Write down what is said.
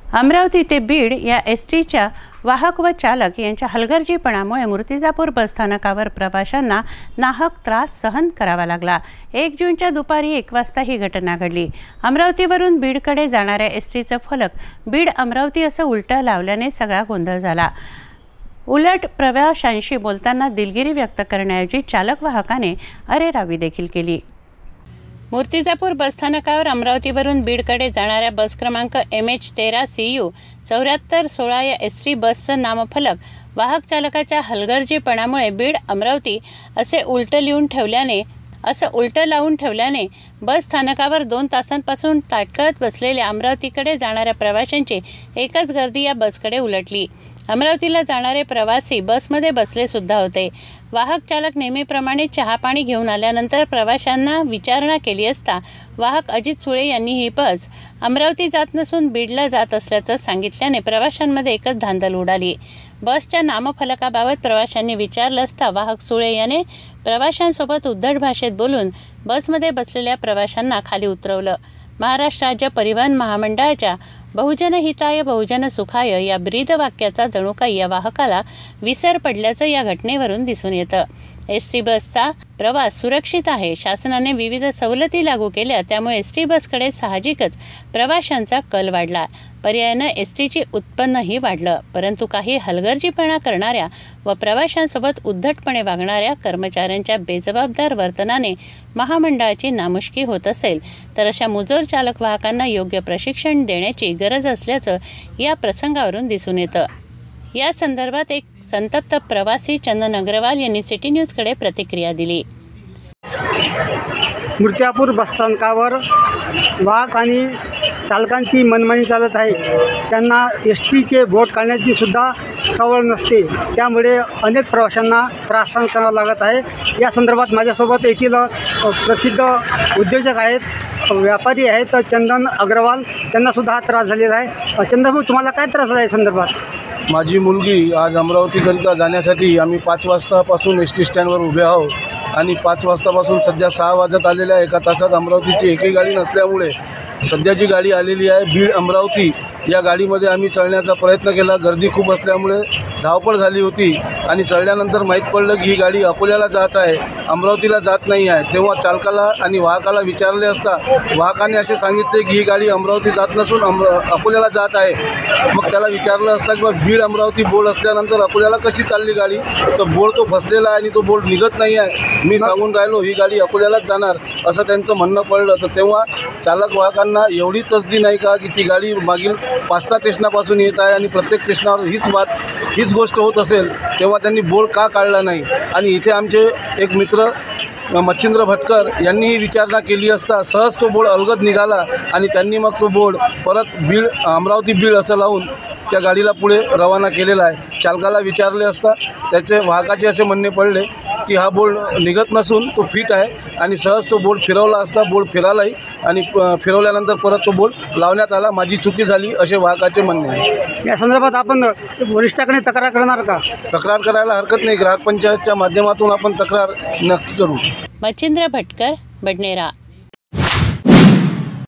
अमरावती ते बीड या एसटीच्या वाहक व चालक यांच्या हलगर्जीपणामुळे मूर्तिजापूर बसस्थानकावर प्रवाशांना नाहक त्रास सहन करावा लागला। 1 जूनच्या दुपारी 1 वाजता ही घटना घडली। अमरावतीवरून बीडकडे जाणाऱ्या एसटीचा फलक बीड अमरावती असं उलटं लावल्याने सगळा गोंधळ झाला। उलट प्रवाशांशी बोलताना दिलगिरी व्यक्त करण्याऐवजी चालक वाहकाने अरेरावी देखील केली। मूर्तिजापूर बसस्थानकावर अमरावतीवरून बीडकडे जाणाऱ्या बस क्रमांक MH13 CU 7416 या एसटी बसचं नामफलक वाहक चालकाच्या हलगर्जीपणामुळे बीड अमरावती असे उलटं लावून ठेवल्याने बस स्थानकावर 2 तासांपासून ताटकळत बसलेल्या अमरावतीकडे जाणाऱ्या प्रवाशांची एकच गर्दी या बसकडे उलटली। अमरावतीला जाणारे प्रवासी बसमध्ये बसले सुद्धा होते। वाहक चालक नेहमीप्रमाणे चहा पाणी घेऊन आल्यानंतर प्रवाशांना विचारणा केली असता वाहक अजित सुळे यांनी ही बस अमरावती जात नसून बीडला जात असल्याचं सांगितल्याने प्रवाशांमध्ये एकच धांदल उडाली। बसच्या नामफलकाबाबत प्रवाशांनी विचारलं असता वाहक सुळे याने प्रवाशांसोबत उद्धट भाषेत बोलून बसमध्ये बसलेल्या प्रवाशांना खाली उतरवलं। महाराष्ट्र राज्य परिवहन महामंडळाच्या बहुजन हिताय बहुजन सुखाय या ब्रीद वाक्याचा जणू काही या वाहकाला विसर पडल्याचं या घटनेवरून दिसून येतं। एसटी बसचा प्रवास सुरक्षित आहे। शासनाने विविध सवलती लागू केल्या, त्यामुळे एसटी बसकडे साहजिकच प्रवाशांचा कल वाढला। पर्यायानं एसटीचे उत्पन्नही वाढलं, परंतु काही हलगर्जीपणा करणाऱ्या व प्रवाशांसोबत उद्धटपणे वागणाऱ्या कर्मचाऱ्यांच्या बेजबाबदार वर्तनाने महामंडळाची नामुष्की होत असेल तर अशा मुजोर चालक वाहकांना योग्य प्रशिक्षण देण्याची गरज असल्याचं या प्रसंगावरून दिसून येतं। या संदर्भात एक संतप्त प्रवासी चंदन अग्रवाल यांनी सिटी न्यूजकडे प्रतिक्रिया दिली। मूर्तिजापूर बसस्थानकावर वाहक आणि चालकांची मनमानी चालत आहे। त्यांना एसटीचे बोर्ड काढण्याची सुद्धा सवय नसते, त्यामुळे अनेक प्रवाशांना त्रास सहन करावा लागत आहे। या संदर्भात माझ्यासोबत येथील प्रसिद्ध उद्योजक आहेत, व्यापारी आहेत चंदन अग्रवाल, त्यांनासुद्धा हा त्रास झालेला आहे। चंदन भाऊ, तुम्हाला काय त्रास झाला आहे संदर्भात? माझी मुलगी आज अमरावतीकरिता जाण्यासाठी आम्ही 5 वाजतापासून एस टी स्टँडवर उभे आहोत आणि 5 वाजतापासून सध्या 6 वाजत आलेल्या 1 तासात अमरावतीची एकही गाडी नसल्यामुळे सध्या जी गाडी आलेली आहे बीड अमरावती, या गाडीमध्ये आम्ही चढण्याचा प्रयत्न केला। गर्दी खूप असल्यामुळे धावपळ झाली होती आणि चढल्यानंतर माहीत पडलं की ही गाडी अकोल्याला जात आहे, अमरावतीला जात नाही आहे। तेव्हा चालकाला आणि वाहकाला विचारले असता वाहकाने असे सांगितले की ही गाडी अमरावती जात नसून अकोल्याला जात आहे। मग त्याला विचारलं असता की बीड अमरावती बोर्ड असल्यानंतर अकोल्याला कशी चालली गाडी, तर बोर्ड तो फसलेला आहे आणि तो बोर्ड निघत नाही आहे। मी सांगून राहिलो ही गाडी अकोल्यालाच जाणार असं त्यांचं म्हणणं पडलं। तर तेव्हा चालक वाहकांना एवढी तसदी नाही का की ती गाडी मागील 5-6 स्टेशनापासून येत आहे आणि प्रत्येक स्टेशनावर हीच गोष्ट होत असेल, तेव्हा त्यांनी बोर्ड का काढला नाही। आणि इथे आमचे एक मित्र मच्छिंद्र भटकर यांनीही विचारणा केली असता सहज तो बोर्ड अलगद निघाला आणि त्यांनी मग तो बोर्ड परत बीड अमरावती बीड असं लावून त्या गाडीला पुढे रवाना केलेला आहे। चालकाला विचारले असता त्याचे वाहकाचे असे म्हणणे पडले की हा बोर्ड निघत नसून तो फिट आहे आणि सहज तो बोर्ड फिरवला असता, बोर्ड फिरालाही आणि फिरवल्यानंतर परत तो बोर्ड लावण्यात आला। माझी चुकी झाली असे वाहकाचे म्हणणे आहे। या संदर्भात आपण वरिष्ठाकडे तक्रार करणार का? तक्रार करायला हरकत नाही, ग्राहक पंचायतच्या माध्यमातून आपण तक्रार नक्की करू। मच्छिंद्र भटकर, बडनेरा।